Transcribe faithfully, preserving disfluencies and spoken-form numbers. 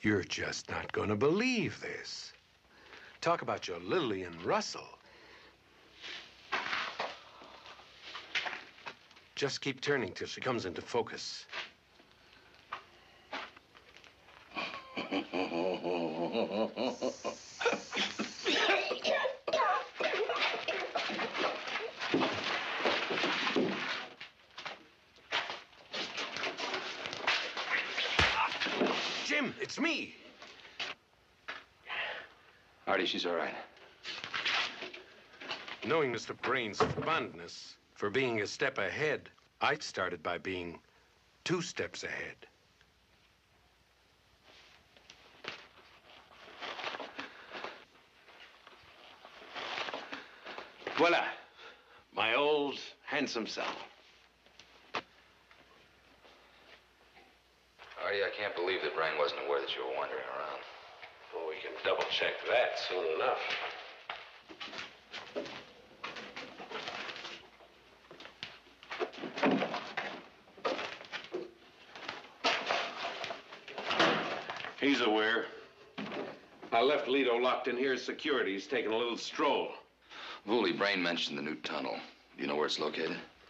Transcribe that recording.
You're just not going to believe this. Talk about your Lillian Russell. Just keep turning till she comes into focus. Jim, it's me. Artie, she's all right. Knowing Mister Brayne's fondness for being a step ahead, I started by being two steps ahead. Voila, my old handsome self. Artie, I can't believe that Brain wasn't aware that you were wandering around. Well, we can double check that soon enough. He's aware. I left Lito locked in here as security. He's taking a little stroll. Woolley, Brain mentioned the new tunnel. Do you know where it's located?